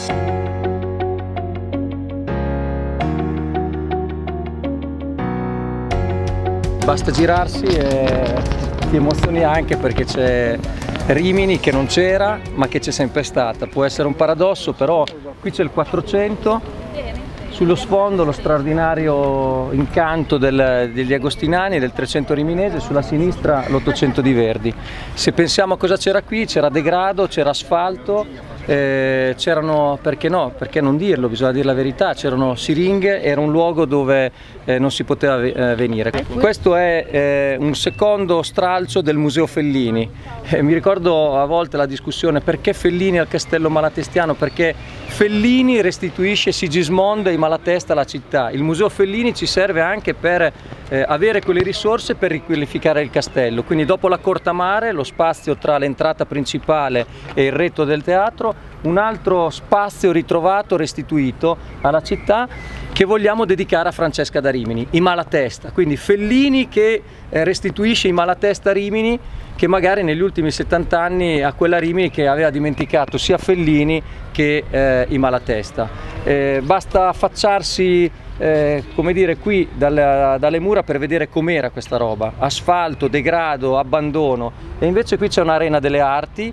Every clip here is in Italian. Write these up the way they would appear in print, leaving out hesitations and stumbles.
Basta girarsi e ti emozioni anche perché c'è Rimini che non c'era ma che c'è sempre stata. Può essere un paradosso, però qui c'è il 400, sullo sfondo lo straordinario incanto degli agostinani, del 300 riminese, sulla sinistra l'800 di Verdi. Se pensiamo a cosa c'era qui, c'era degrado, c'era asfalto, c'erano, perché no, perché non dirlo, bisogna dire la verità, c'erano siringhe, era un luogo dove non si poteva venire. Questo è un secondo stralcio del Museo Fellini. Mi ricordo a volte la discussione perché Fellini al Castello Malatestiano, perché Fellini restituisce Sigismondo e i Malatesta alla città. Il Museo Fellini ci serve anche per avere quelle risorse per riqualificare il castello, quindi dopo la cortamare, lo spazio tra l'entrata principale e il retro del teatro, un altro spazio ritrovato, restituito alla città, che vogliamo dedicare a Francesca da Rimini, i Malatesta. Quindi Fellini che restituisce i Malatesta a Rimini, che magari negli ultimi 70 anni a quella Rimini che aveva dimenticato sia Fellini che i Malatesta. Basta affacciarsi come dire, qui dalle mura per vedere com'era questa roba: asfalto, degrado, abbandono. E invece qui c'è un'arena delle arti,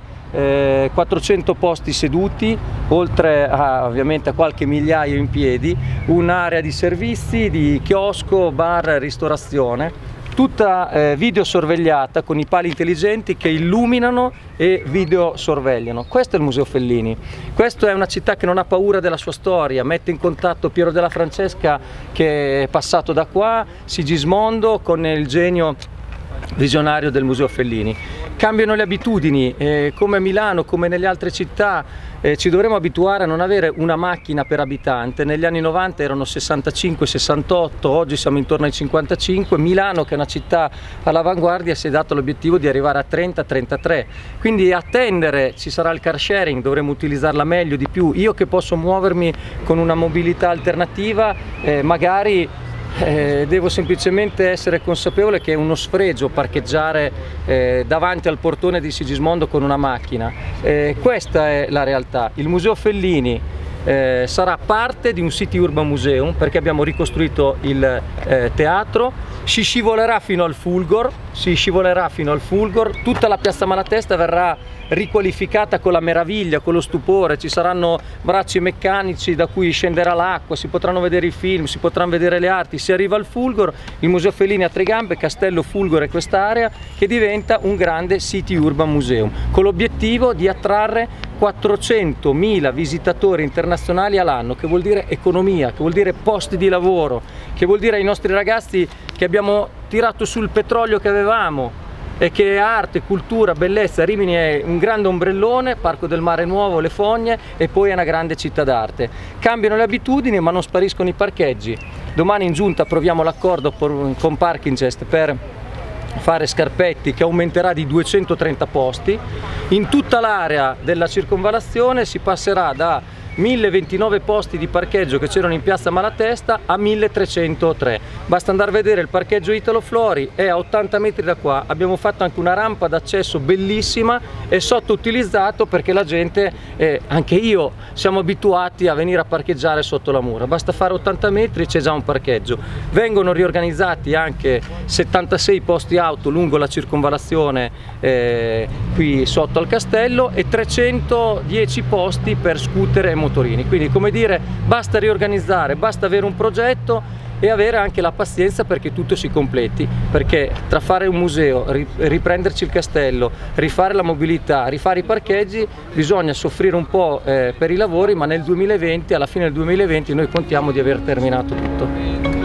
400 posti seduti, oltre ovviamente a qualche migliaio in piedi, un'area di servizi, di chiosco, bar, ristorazione, tutta videosorvegliata con i pali intelligenti che illuminano e videosorvegliano. Questo è il Museo Fellini. Questa è una città che non ha paura della sua storia, mette in contatto Piero della Francesca che è passato da qua, Sigismondo con il genio visionario del Museo Fellini. Cambiano le abitudini, come a Milano, come nelle altre città, ci dovremo abituare a non avere una macchina per abitante. Negli anni 90 erano 65-68, oggi siamo intorno ai 55. Milano, che è una città all'avanguardia, si è dato l'obiettivo di arrivare a 30-33. Quindi attendere, ci sarà il car sharing, dovremo utilizzarla meglio, di più. Io che posso muovermi con una mobilità alternativa, magari devo semplicemente essere consapevole che è uno sfregio parcheggiare davanti al portone di Sigismondo con una macchina. Questa è la realtà. Il Museo Fellini sarà parte di un City Urban Museum, perché abbiamo ricostruito il teatro, si scivolerà fino al Fulgor, tutta la piazza Malatesta verrà riqualificata con la meraviglia, con lo stupore, ci saranno bracci meccanici da cui scenderà l'acqua, si potranno vedere i film, si potranno vedere le arti. Si arriva al Fulgor, il Museo Fellini a tre gambe, Castello, Fulgor e quest'area, che diventa un grande City Urban Museum, con l'obiettivo di attrarre 400.000 visitatori internazionali all'anno, che vuol dire economia, che vuol dire posti di lavoro, che vuol dire ai nostri ragazzi che abbiamo tirato sul petrolio che avevamo, e che arte, cultura, bellezza. Rimini è un grande ombrellone, Parco del Mare Nuovo, le fogne, e poi è una grande città d'arte. Cambiano le abitudini ma non spariscono i parcheggi. Domani in giunta approviamo l'accordo con Parkingest per fare Scarpetti, che aumenterà di 230 posti. In tutta l'area della circonvallazione si passerà da 1029 posti di parcheggio che c'erano in piazza Malatesta a 1303. Basta andare a vedere il parcheggio Italo Flori, è a 80 metri da qua. Abbiamo fatto anche una rampa d'accesso bellissima e sottoutilizzato, perché la gente, anche io, siamo abituati a venire a parcheggiare sotto la mura. Basta fare 80 metri e c'è già un parcheggio. Vengono riorganizzati anche 76 posti auto lungo la circonvallazione qui sotto al castello, e 310 posti per scooter e motorini. Quindi, come dire, basta riorganizzare, basta avere un progetto e avere anche la pazienza perché tutto si completi, perché tra fare un museo, riprenderci il castello, rifare la mobilità, rifare i parcheggi, bisogna soffrire un po' per i lavori, ma nel 2020, alla fine del 2020, noi contiamo di aver terminato tutto.